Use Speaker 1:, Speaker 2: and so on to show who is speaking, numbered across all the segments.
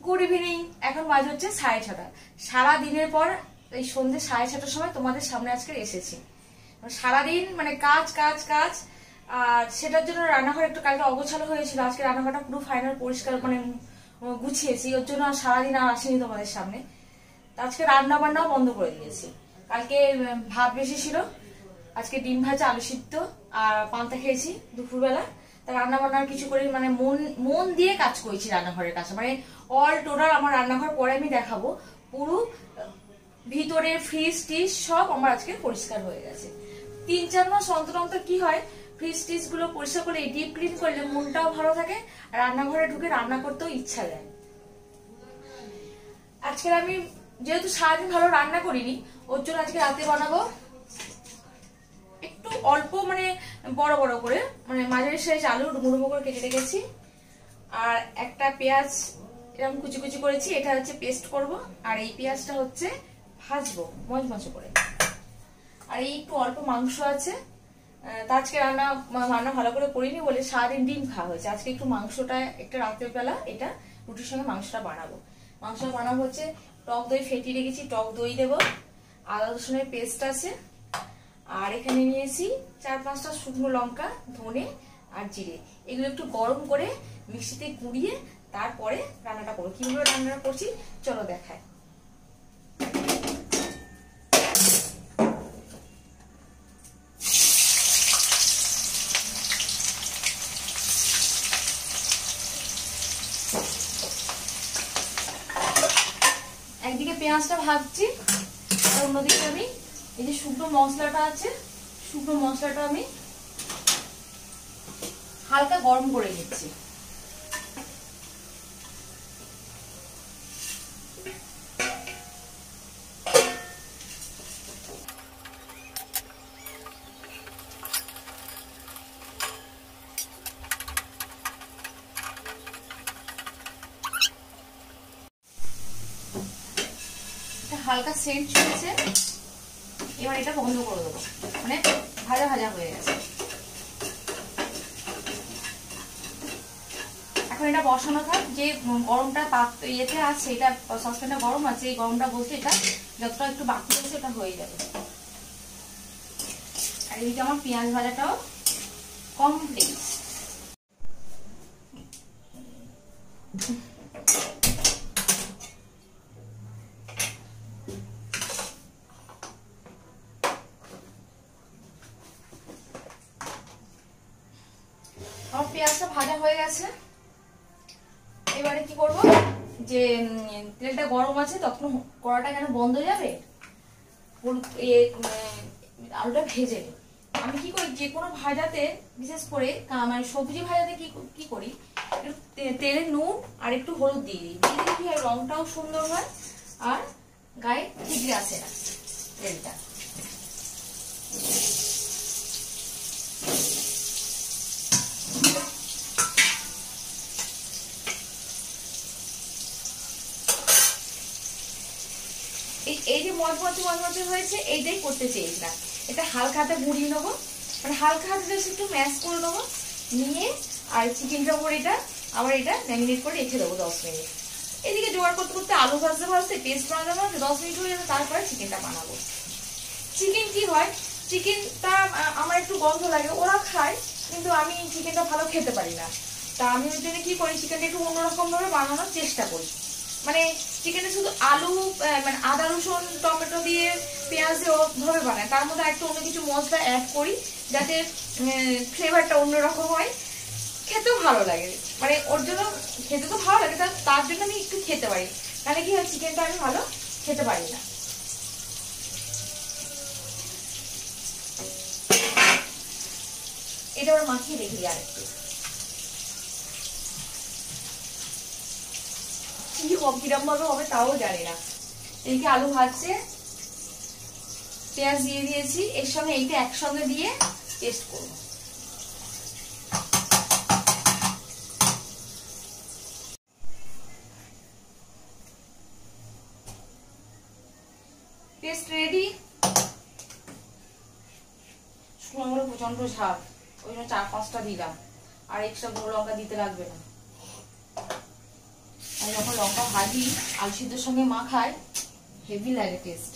Speaker 1: Good evening. এখন বাজে হচ্ছে 6:30। সারা দিনের পর এই সন্ধ্যে 6:30টার সময় তোমাদের সামনে আজকে এসেছি। সারাদিন মানে কাজ কাজ কাজ, আর সেটার জন্য রান্নাঘর একটু কালকে অগোছালো হয়েছিল। আজকে রান্নাঘরটা পুরো ফাইনাল পরিষ্কার মানে গুছিয়েছি, ওর জন্য সারাদিন আর আসেনি তোমাদের সামনে। আজকে রান্না বান্নাও বন্ধ করে দিয়েছি। কালকে ভাত বেশি ছিল, আজকে ডিম ভাজা, আলু সিদ্ধ আর পান্তা খেয়েছি দুপুরবেলা। তা রান্না বান্নার কিছু করে মানে মন দিয়ে কাজ করেছি রান্নাঘরের কাছে, মানে অল টোটাল আমার রান্নাঘর পরে আমি দেখাবো। পুরো ভিতরের ফ্রিজ টিজ সব আমার আজকে পরিষ্কার হয়ে গেছে। 3-4 মাস অন্তর অন্তর কি হয়, ফ্রিজ টিজ গুলো পরিষ্কার করলে, ডিপ ক্লিন করলে মনটাও ভালো থাকে, রান্নাঘরে ঢুকে রান্না করতেও ইচ্ছা দেয়। আজকে আমি যেহেতু সারাদিন ভালো রান্না করিনি, ওর জন্য আজকে রাতে বানাবো একটু অল্প মানে বড় বড় করে, মানে মাঝারি সাইজ আলু ডুমো ডুমো করে কেটে রেখেছি। আর একটা পেঁয়াজ এরকম কুচি কুচি করেছি, এটা হচ্ছে পেস্ট করব। আর এই পেঁয়াজটা হচ্ছে ভাজবো মচমচে করে। আর এই একটু অল্প মাংস আছে, তা আজকে রান্না ভালো করে করিনি বলে সারাদিন ডিম খাওয়া হয়েছে। আজকে একটু মাংসটা একটা রাতের বেলা এটা রুটির সঙ্গে মাংসটা বানাবো। মাংসটা বানাবো হচ্ছে টক দই ফেটিয়ে রেখেছি, টক দই দেবো, আদা রসুনের পেস্ট আছে। আর এখানে নিয়েছি 4-5টা শুকনো লঙ্কা, ধনে আর জিরে। এগুলো একটু গরম করে মিক্সিতে গুঁড়িয়ে তারপরে রান্নাটা করবো। কিভাবে রান্নাটা করছি চলো দেখায়। একদিকে পেঁয়াজটা ভাজছি, আর অন্যদিকে আমি এই যে শুকনো মশলাটা আছে, শুকনো মশলাটা আমি হালকা গরম করে নিচ্ছি। হালকা সেন্ট ছুঁয়েছে, এবার এটা বন্ধ করে দেবো, মানে ভাজা ভাজা হয়ে গেছে। এখন এটা বসানো থাক, যে গরমটা ইয়েতে আছে, এটা সসপ্যানটা গরম আছে, এই গরমটা বসে এটা যতটা একটু বাকি আছে ওটা হয়ে যাবে। আর এদিকে আমার পেঁয়াজ ভাজাটাও কমপ্লিট। আমার পেঁয়াজটা ভাজা হয়ে গেছে। এবারে কি করব, যে তেলটা গরম আছে, তখন কড়াটা কেন বন্ধ হয়ে যাবে, আলুটা ভেজে নিই। আমি কি করি, যে কোনো ভাজাতে বিশেষ করে মানে সবজি ভাজাতে কি করি, তেলে নুন আর একটু হলুদ দিয়ে দিই। দিয়ে দিলে কি হয়, রংটাও সুন্দর হয় আর গায়ে ঠিকরে আসে না তেলটা। এই যে মচমচে হয়েছে, এইটাই করতে চেয়েছিলাম। এটা হালকা হাতে গুঁড়িয়ে নেবো, মানে হালকা হাতে জাস্ট একটু ম্যাশ করে নেবো, নিয়ে আর চিকেনটা উপর এটা আবার এটা ম্যারিনেট করে রেখে দেবো 10 মিনিট। এদিকে জোগাড় করতে করতে আলু ভাজতে পেস্ট বানাতে 10 মিনিট হয়ে যাবে, তারপরে চিকেনটা বানাবো। চিকেন কি হয়, চিকেনটা আমার একটু গন্ধ লাগে, ওরা খায় কিন্তু আমি চিকেনটা ভালো খেতে পারি না। তা আমি ওই জন্য কি করি, চিকেনটা একটু অন্যরকম ভাবে বানানোর চেষ্টা করি। মানে চিকেনে শুধু আলু মানে আদা রসুন টমেটো দিয়ে পেঁয়াজ দিয়ে ওভাবে বানায়, তার মধ্যে একটু অন্য কিছু মশলা অ্যাড করি যাতে ফ্লেভারটা অন্যরকম হয়, খেতেও ভালো লাগে। মানে ওর জন্য খেতে তো ভালো লাগে, তার জন্য আমি একটু খেতে পারি, তাহলে কি হয় চিকেনটা আমি ভালো খেতে পারি না। এটা ওরা মাখিয়ে রেখে দিই আরেকটু। কিরম ভাবে হবে তাও জানি না। এইকে আলু ভাজছে, পেঁয়াজ দিয়ে দিয়েছি, এর সঙ্গে এইটা একসঙ্গে দিয়ে পেস্ট করবো। Paste ready. শুকনো লঙ্কা প্রচন্ড ঝাল, ওই জন্য 4-5টা দিলাম, আর এক্সট্রা গুঁড়ো লঙ্কা দিতে লাগবে না। আমি যখন লঙ্কা ভাজি আলু সিদ্ধর সঙ্গে মাখায় হেভি লাগে টেস্ট।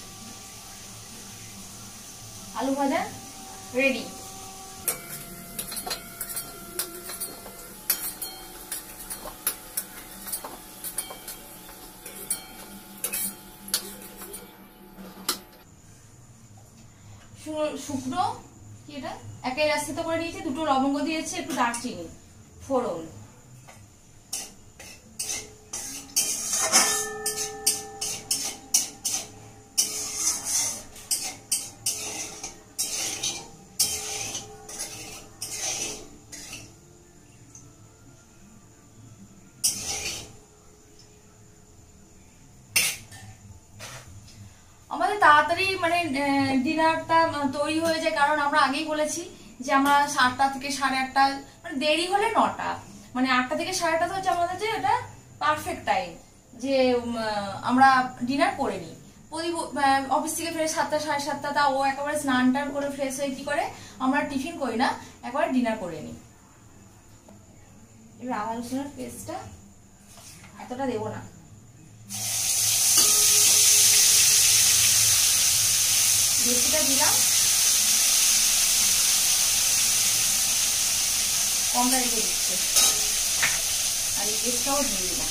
Speaker 1: আলু ভাজা রেডি। শুকনো কি এটা একে রাস্তা করে নিয়েছি, দুটো লবঙ্গ দিয়েছি, একটু দারচিনি ফোড়ন। আমাদের তাড়াতাড়ি মানে ডিনারটা তৈরি হয়ে যায়, কারণ আমরা আগেই বলেছি যে আমরা 7টা থেকে 8:30, মানে দেরি হলে 9টা, মানে 8টা থেকে 8:30 হচ্ছে আমাদের যে এটা পারফেক্ট টাইম যে আমরা ডিনার করে নিই। প্রদীপ অফিস থেকে ফিরে 7টা 7:30, তা ও একেবারে স্নান টান করে ফ্রেশ হয়ে কি করে আমরা টিফিন করি না, একবারে ডিনার করে নিই। এবার আদা রসুনের পেস্টটা এতটা দেবো না, বেশিটা দিলাম, কমটা রেখে দিচ্ছে, আর এই পেস্টটাও দিয়ে দিলাম।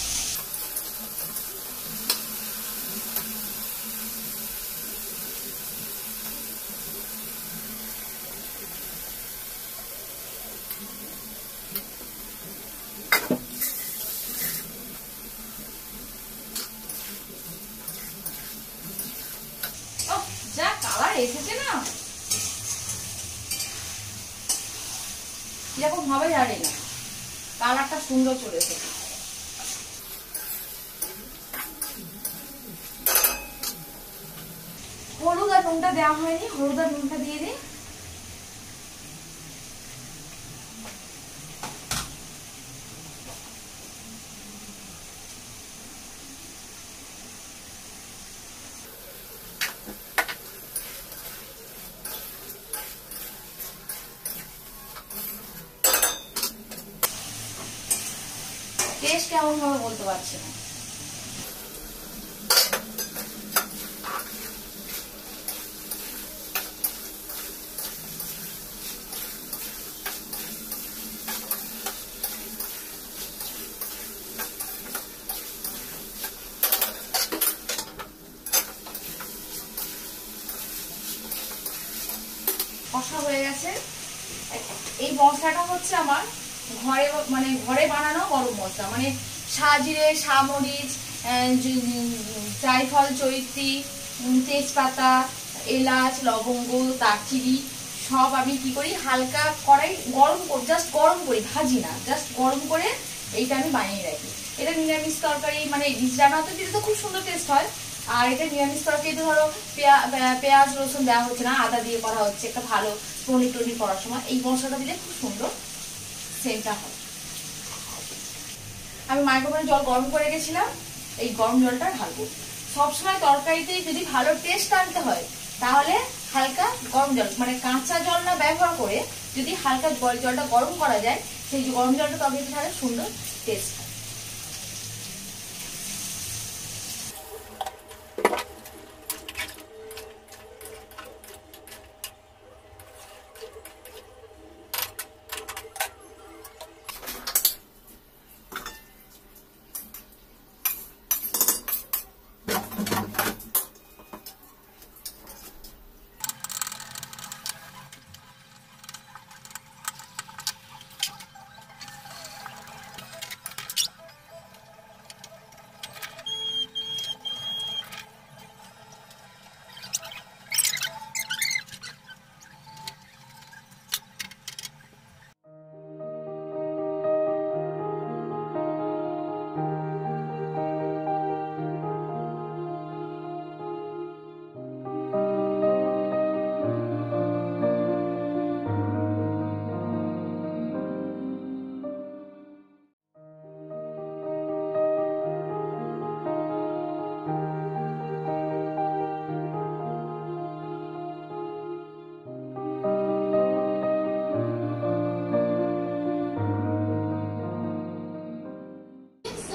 Speaker 1: যা কালার এসেছে না, এরকম হবে জানি না, কালারটা সুন্দর চলে এসেছে। হলুদ আর নুনটা দেওয়া হয়নি, হলুদ আর নুনটা দিয়ে দিই। টেস্ট কেমন হবে বলতে পারছি না। কষা হয়ে গেছে। এই মশলাটা হচ্ছে আমার ঘরে মানে ঘরে বানানো গরম মশলা, মানে সাজিরে সামরিচ জায়ফল চৈত্রী তেজপাতা এলাচ লবঙ্গ দারচিনি সব আমি কি করি হালকা কড়াই গরম করে জাস্ট গরম করি, ভাজি না, জাস্ট গরম করে এইটা আমি বানিয়ে রাখি। এটা নিরামিষ তরকারি মানে রিচ রান্নাতে দিলে তো খুব সুন্দর টেস্ট হয়। আর এটা নিরামিষ তরকারিতে ধরো পেঁয়াজ রসুন দেওয়া হচ্ছে না, আদা দিয়ে করা হচ্ছে, একটা ভালো পনির টনির করার সময় এই মশলাটা দিলে খুব সুন্দর সেন্টটা হয়। আমি মাইক্রোওয়েভে জল গরম করে গেছিলাম, এই গরম জলটা ঢালবো। সবসময় তরকারিতে যদি ভালো টেস্ট আনতে হয় তাহলে হালকা গরম জল, মানে কাঁচা জল না ব্যবহার করে যদি হালকা জলটা গরম করা যায়, সেই গরম জলটা তরকারিতে ঢালে সুন্দর টেস্ট হয়।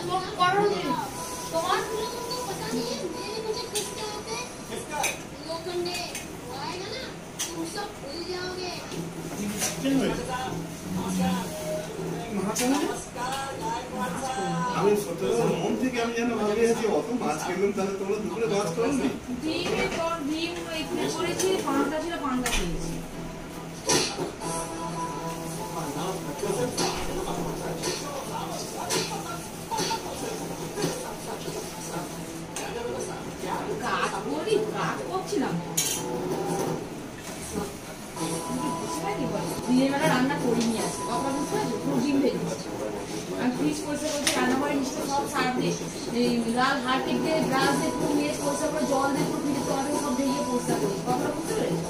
Speaker 1: করো তোমার
Speaker 2: আমি মন থেকে আমি যেন ভাবি আছি অত মাছ খেলাম তাহলে তোমরা দুপুরে মাছ খাওনি
Speaker 1: ডিম এখানে করেছি পান্তা ছিল পান্তা খেয়েছি কাজ করছিলাম দিনের বেলা রান্না করিনি আছে কখন বুঝতে পারছো পুরো ডিম ভেজেছি আমি ফ্রিজ পরিষ্কার করছি রান্না করে মিষ্টি সব সার দিয়ে লাল হার্টিক দিয়ে গ্লাস দিয়ে পুরো নিয়ে পরিষ্কার করে জল দিয়ে পুরো ফ্রিজে তোমাদের সব ভেঙে পরিষ্কার করি কখন বুঝতে পেরেছো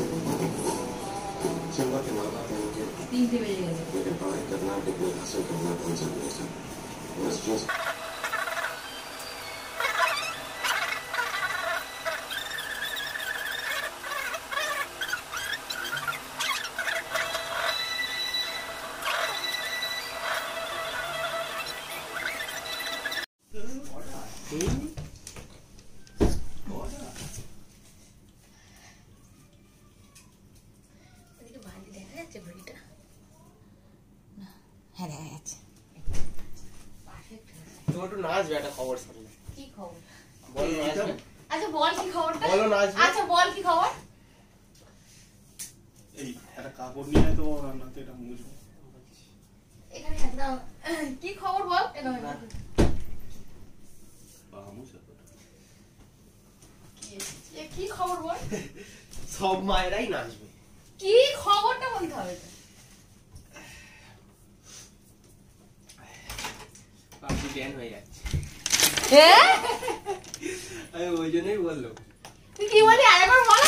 Speaker 1: 3টে বেজে গেছে কি খবর বল কি খবর বল
Speaker 3: সব মায়েরাই নাচবে
Speaker 1: কি খবরটা বলতে হবে
Speaker 3: পাবজি ব্যান হয়ে যাচ্ছে আমি ওই জন্যই বললাম
Speaker 1: তুই কি বলি আরেকবার বল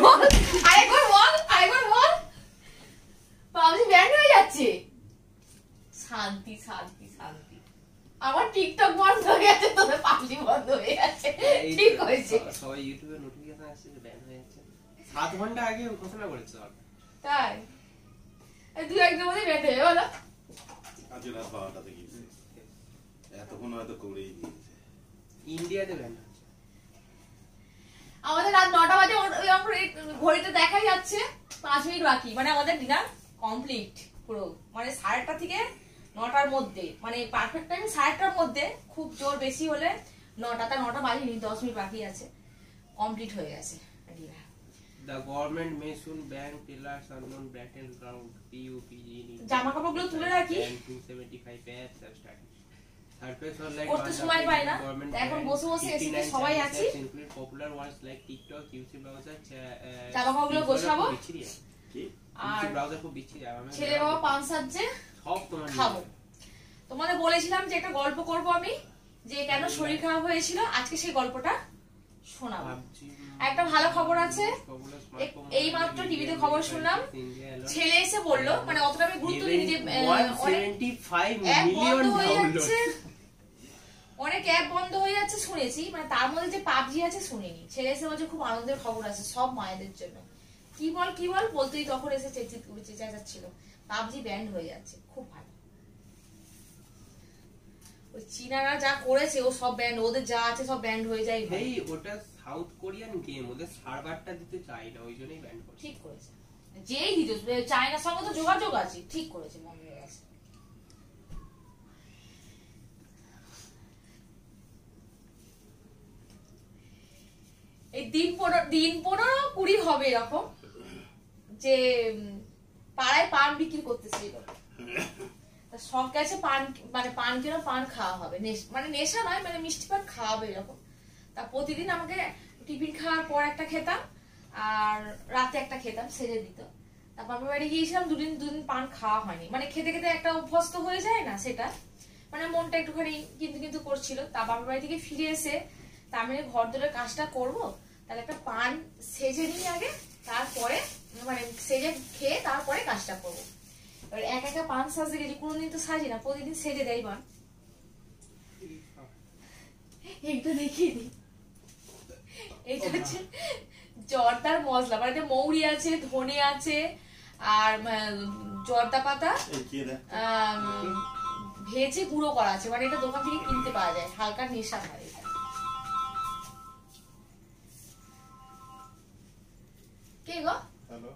Speaker 1: পাবজি ব্যান হয়ে যাচ্ছে শান্তি শান্তি শান্তি আমার টিকটক বন্ধ হয়ে গেছে তোদের পাবজি বন্ধ হয়ে গেছে ঠিক হয়েছে
Speaker 3: সবাই ইউটিউবে নোটিফিকেশন আসছে যে ব্যান হয়ে যাচ্ছে 7 ঘন্টা আগে ঘোষণা করেছে
Speaker 1: তাই এই দুই একদিনের মধ্যে ব্যান হয়ে বলো
Speaker 2: আজ রাত 12টা থেকে এতক্ষণ হয়তো করেই দিয়েছে
Speaker 3: ইন্ডিয়াতে ব্যান
Speaker 1: আমাদের রাত 9টা বাজে ঘড়িতে দেখাই যাচ্ছে 5 মিনিট বাকি মানে আমাদের ডিনার কমপ্লিট পুরো মানে 8:30 থেকে 9টার মধ্যে মানে পারফেক্ট টাইম 8:30টার মধ্যে খুব জোর বেশি হলে 9টা বাজেনি 10 মিনিট বাকি আছে কমপ্লিট হয়ে গেছে dinner
Speaker 3: The government may soon ban pillars unknown battleground PUBG
Speaker 1: জামা কাপড়গুলো তুলে রাখি
Speaker 3: 275 apps have started Surface online
Speaker 1: করতে সময় পাই না এখন বসে বসে এসে সবাই আছি
Speaker 3: popular ones like TikTok YouTube browser
Speaker 1: জামা কাপড়গুলো গোছাবো
Speaker 3: কি
Speaker 1: আর
Speaker 3: ব্রাউজার খুব বিচ্ছিরি
Speaker 1: ছেলে বাবা পান সাজছে
Speaker 3: সব তোমার
Speaker 1: খাবো তোমাদের বলেছিলাম যে একটা গল্প করব আমি যে কেন শরীর খারাপ হয়েছিল আজকে সেই গল্পটা শোনাবো একটা ভালো খবর আছে এই মাত্র টিভিতে খবর শুনলাম ছেলে এসে বললো মানে অতটা আমি গুরুত্ব দিই যে
Speaker 3: 175 মিলিয়ন ডাউনলোড
Speaker 1: অনেক অ্যাপ বন্ধ হয়ে যাচ্ছে শুনেছি মানে তার মধ্যে যে পাবজি আছে শুনিনি ছেলে এসে বলছে খুব আনন্দের খবর আছে সব মায়েদের জন্য কি বল বলতেই তখন এসে চেঁচাচ্ছিল পাবজি ব্যান্ড হয়ে যাচ্ছে খুব ভালো ওই চীনারা যা করেছে ও সব ব্যান্ড ওদের যা আছে সব ব্যান্ড হয়ে যায়
Speaker 3: ভাই ওটা সাউথ কোরিয়ান গেম ওদের সার্ভারটা দিতে চাই না ওই জন্যই ব্যান্ড করে
Speaker 1: ঠিক করেছে যেই দিত চায়নার সঙ্গে তো যোগাযোগ আছে ঠিক করেছে মনে হয়ে গেছে এই দিন 15-20 হবে এরকম যে পাড়ায় পান বিক্রি করতেছিল শখ গেছে পান মানে পান কেন পান খাওয়া হবে মানে নেশা নয় মানে মিষ্টি পান খাওয়াবে এরকম তা প্রতিদিন আমাকে টিফিন খাওয়ার পর একটা খেতাম আর রাতে একটা খেতাম সেরে দিত তা বাপের বাড়ি গিয়েছিলাম দুদিন পান খাওয়া হয়নি মানে খেতে খেতে একটা অভ্যস্ত হয়ে যায় না সেটা মানে মনটা একটুখানি কিন্তু করছিল তা বাপের বাড়ি থেকে ফিরে এসে তা আমি ঘর দরের কাজটা করবো তাহলে একটা পান সেজে নিই আগে তারপরে মানে সেজে খেয়ে তারপরে কাজটা করবো এবার একা পান সাজতে গেছি কোনোদিন তো সাজি না প্রতিদিন সেজে দেয় পান একটু দেখিয়ে দিই এইটা হচ্ছে জর্দার মশলা মানে মৌরি আছে ধনে আছে আর জর্দা পাতা ভেজে গুঁড়ো করা আছে, মানে এটা দোকান থেকে কিনতে পাওয়া যায়, হালকা নেশা হয় এটা। কে গো?
Speaker 2: হ্যালো।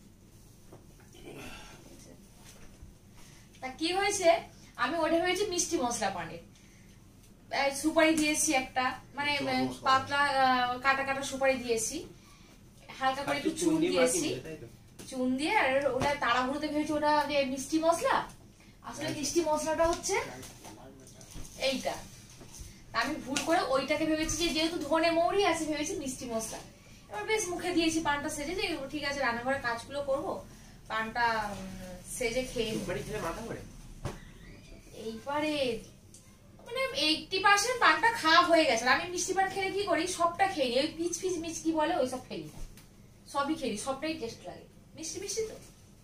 Speaker 1: তা কি হয়েছে, আমি ওটা ভেবেছি মিষ্টি মশলা পানির, সুপারি দিয়েছি একটা, মানে পাতলা কাটা কাটা সুপারি দিয়েছি, হালকা করে একটু চুন দিয়েছি, চুন দিয়ে, আর ওটা তাড়াহুড়োতে ভেবেছি ওটা যে মিষ্টি মশলা, আসলে মিষ্টি মশলাটা হচ্ছে এইটা। আমি ভুল করে ওইটাকে ভেবেছি যে যেহেতু ধনে মৌরি আছে ভেবেছি মিষ্টি মশলা। এবার বেশ মুখে দিয়েছি পানটা সেজে, যে ঠিক আছে রান্নাঘরে কাজগুলো করবো, পানটা সেজে খেয়ে
Speaker 3: মাথা করে
Speaker 1: এইবারে মানে 80% পানটা খাওয়া হয়ে গেছে। আমি মিষ্টি পান খেলে কি করি, সবটা খেয়ে নিই, ওই পিচ পিচ মিষ্টি বলে ওইসব খেয়ে নিই, সবই খেয়ে নিই, সবটাই টেস্ট লাগে, মিষ্টি মিষ্টি তো।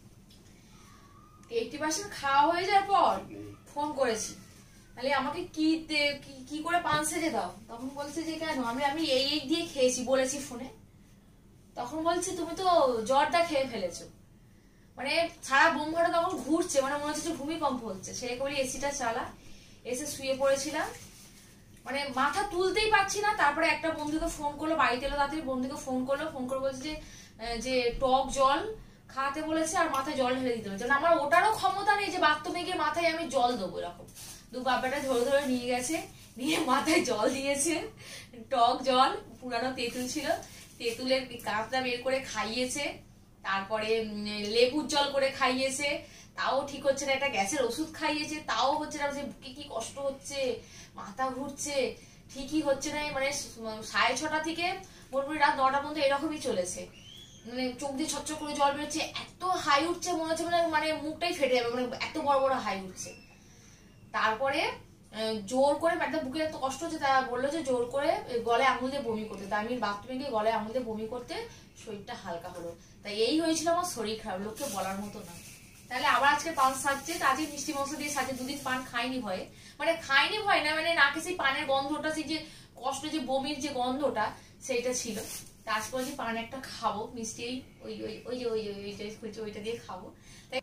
Speaker 1: 80% খাওয়া হয়ে যাওয়ার পর ফোন করেছি, তাহলে আমাকে কি করে পান সেজে দাও, তখন বলছে যে কেন, আমি এই দিয়ে খেয়েছি বলেছি ফোনে। তখন বলছে তুমি তো জর্দা খেয়ে ফেলেছো, মানে সারা বোমঘাটা তখন ঘুরছে, মানে মনে হচ্ছে যে ভূমিকম্প হচ্ছে। সেরে করে এসিটা চালা, এসে শুয়ে পড়েছিলাম, মানে মাথা তুলতেই পারছি না। তারপরে একটা বন্ধুকে ফোন করলো, বাড়িতে এলো তাড়াতাড়ি, বন্ধুকে ফোন করে বলছে যে টক জল খাওয়াতে বলেছে আর মাথায় জল ঢেলে দিতে বলেছে। আমার ওটারও ক্ষমতা নেই যে বাথরুমে গিয়ে মাথায় আমি জল দেবো, এরকম দু বাবাটা ধরে ধরে নিয়ে গেছে, নিয়ে মাথায় জল দিয়েছে, টক জল, পুরানো তেঁতুল ছিল, তেঁতুলের কাঁচটা বের করে খাইয়েছে, তারপরে লেবুর জল করে খাইয়েছে, তাও ঠিক হচ্ছে না, একটা গ্যাসের ওষুধ খাইয়েছে, তাও হচ্ছে না, যে বুকে কি কষ্ট হচ্ছে, মাথা ঘুরছে, ঠিকই হচ্ছে না। মানে 6:30 থেকে মোটামুটি রাত 9টা পর্যন্ত এরকমই চলেছে, মানে চোখ দিয়ে ছটছট করে জল বেরোচ্ছে, এত হাই উঠছে মনে হচ্ছে মানে মুখটাই ফেটে যাবে, মানে এত বড় বড় হাই উঠছে। তারপরে জোর করে একটা বুকে এত কষ্ট হচ্ছে, তা বললো যে জোর করে গলায় আঙুল দিয়ে বমি করতে, তা আমি বাথরুমে গিয়ে গলায় আঙুল দিয়ে বমি করতে শরীরটা হালকা হলো। তাই এই হয়েছিল আমার শরীর খারাপ, লোককে বলার মতো না। তাহলে আবার আজকে পান সাজছে, আজকে মিষ্টি মশলা দিয়ে সাজে, দুদিন পান খাইনি ভয়ে, মানে খাইনি ভয় না, মানে নাকে সেই পানের গন্ধটা, সেই যে কষ্ট, যে বমির যে গন্ধটা সেইটা ছিল। তা আজকে বলছি পান একটা খাবো, মিষ্টি ওইটা দিয়ে খাবো। তাই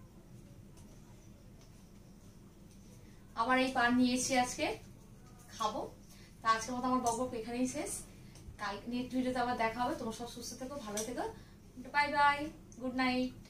Speaker 1: আমার এই পান নিয়েছি আজকে, খাবো। তা আজকের মতো আমার বকবক এখানেই শেষ, কালকে নেক্সট ভিডিওতে আবার দেখা হবে। তোমরা সব সুস্থ থেকো, ভালো থেকো, বাই বাই, গুড নাইট।